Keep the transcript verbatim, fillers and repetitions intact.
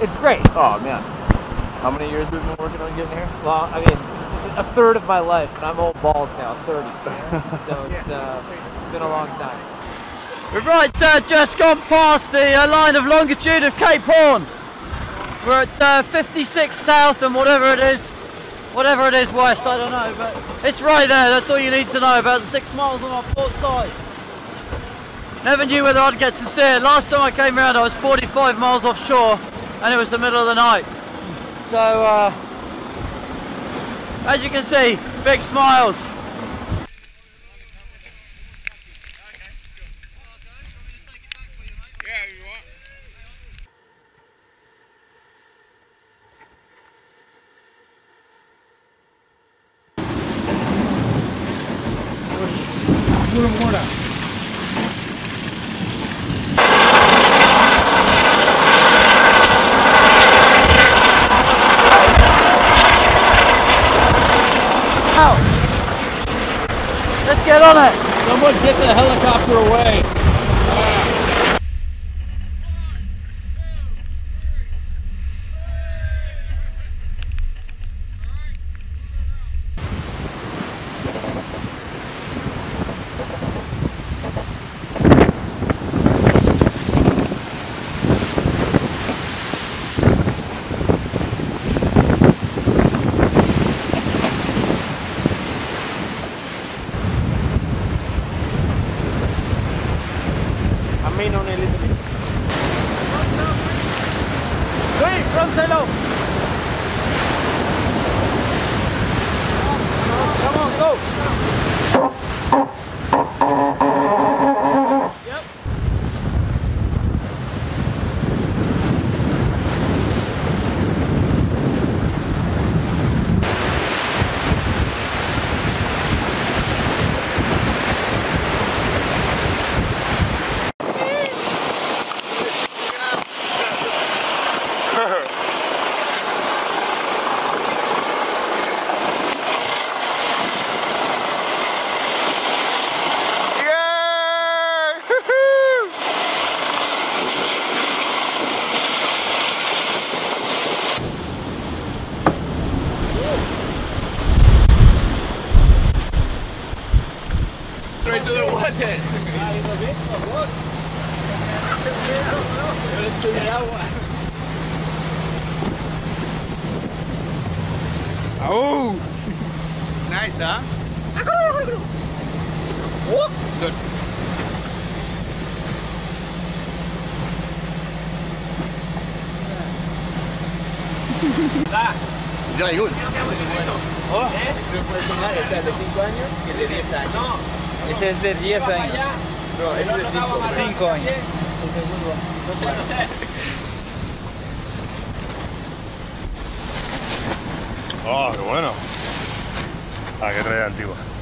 It's great. Oh man. How many years we've been working on getting here? Well, I mean, a third of my life, and I'm old balls now, thirty. So it's, uh, it's been a long time. We've right uh, just gone past the uh, line of longitude of Cape Horn. We're at uh, fifty-six south and whatever it is, whatever it is west, I don't know, but it's right there. That's all you need to know, about six miles on our port side. Never knew whether I'd get to see it. Last time I came around I was forty-five miles offshore and it was the middle of the night. So uh, as you can see, big smiles. Pura mora. Let's get on it. Someone get the helicopter away. Come on, go! Yep. Right to the water. Oh, nice, huh? Good. Es very good. Oh, ¿este es de cinco años? ¿Es de diez años? No. Ese es de diez años. No, es de cinco. cinco años. No sé, no sé. Oh, qué bueno. Ah, qué trae antigua.